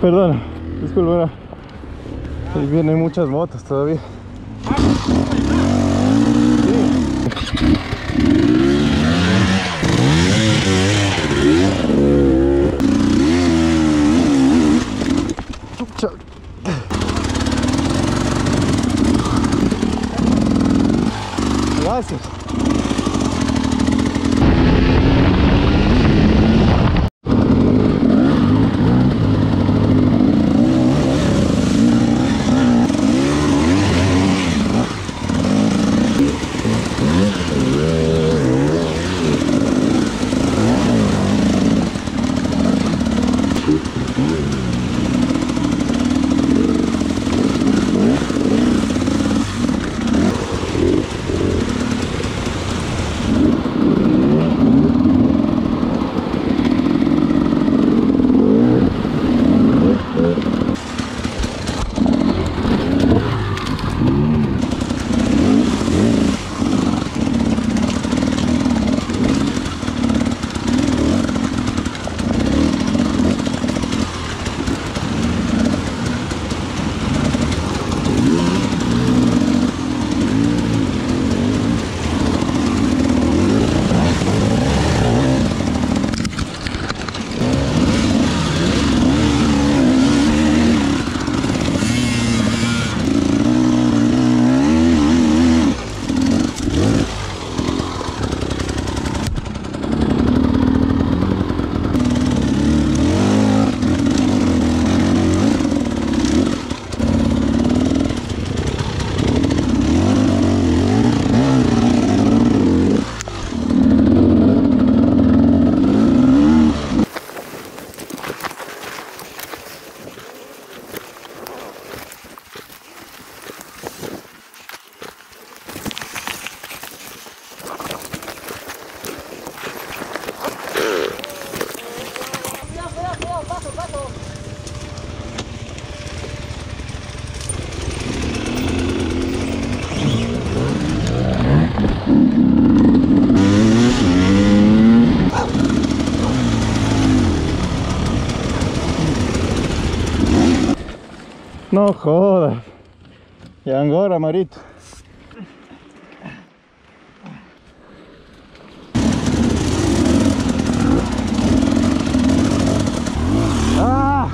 Perdona, disculpa. Ahí vienen muchas motos todavía. Gracias. No jodas. Y ahora, Marito. ¡Ah!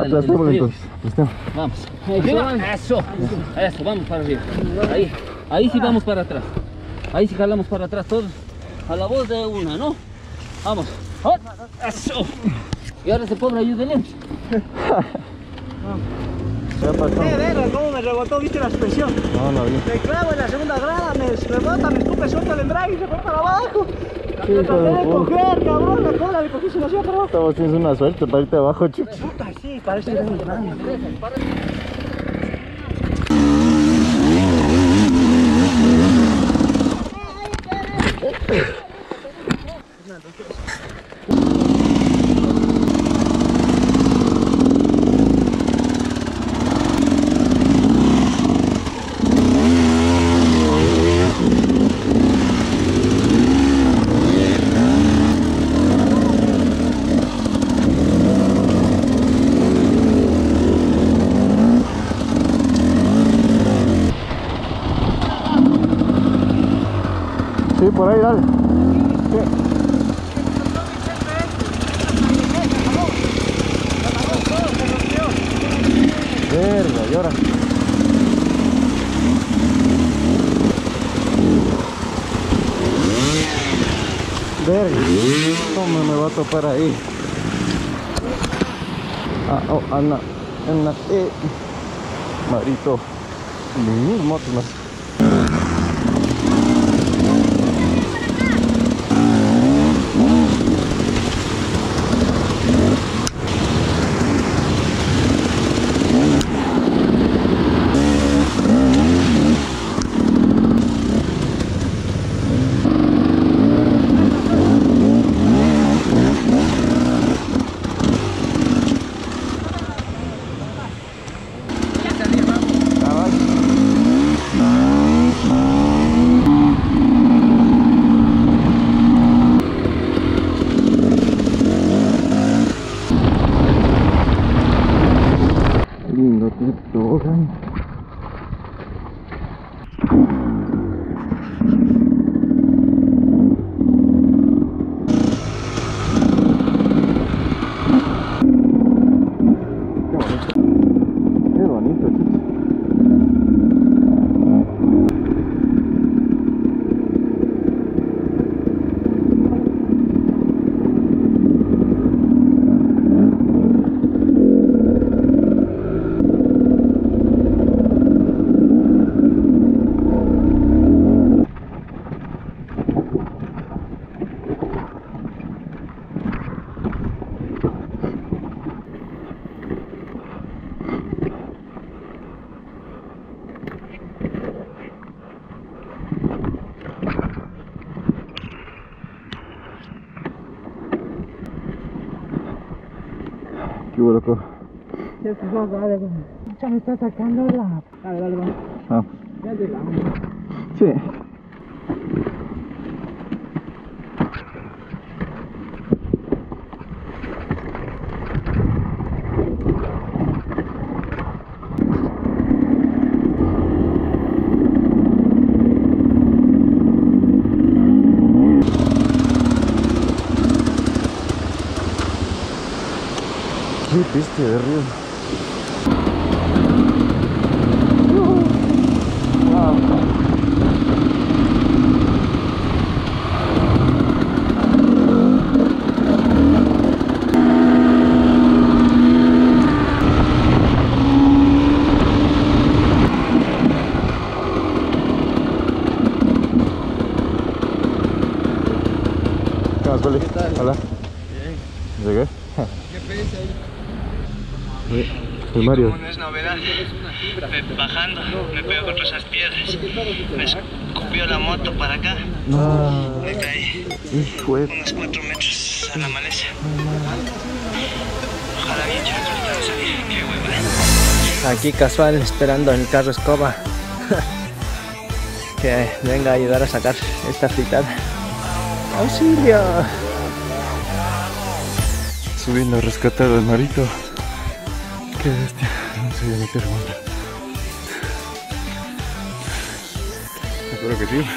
Aplastémoslo entonces. Aplastémoslo. Vamos. Eso. Eso, vamos para arriba. Ahí. Ahí sí vamos para atrás. Ahí sí jalamos para atrás todos. A la voz de una, ¿no? Vamos. Eso. Y ahora ese pobre ayúdenle. ¿Qué pasó? Verga, cómo me rebotó, viste la suspensión. No vi. Me clavo en la segunda grada, me rebota, me escupe, suelta el embrague y se fue para abajo. Sí, Lo traté de hijo de coger, cabrón, la cola le cogí, se la hacía para abajo. Estamos tienes una suerte para irte abajo, chup. Puta, sí, parece que tengo grande. Sí, por ahí, dale. Verga, llora. Verga, ¿cómo me va a topar ahí? Ana, Marito, mis motos más. Lindo tobogán. Qué bonito, chico. Qué hubo, loco. Ya me está sacando la... Dale, dale, vamos. Vamos. Ya llegamos. Sí. Qué piste de río. ¿Qué más, Poli? Hola. ¿Llegué? ¿Qué pesa ahí? El Mario. Como no es novedad, bajando, me pegó contra esas piedras, me escupió la moto para acá, No. me caí Hijo de... unos 4 metros a la maleza. Ojalá bien chévere ahorita no salir, qué hueva. Aquí casual, esperando el carro escoba que venga a ayudar a sacar esta fritada. ¡Auxilio! Subiendo a rescatar al Marito. Qué bestia. No se voy a meter onda. Espero que sí.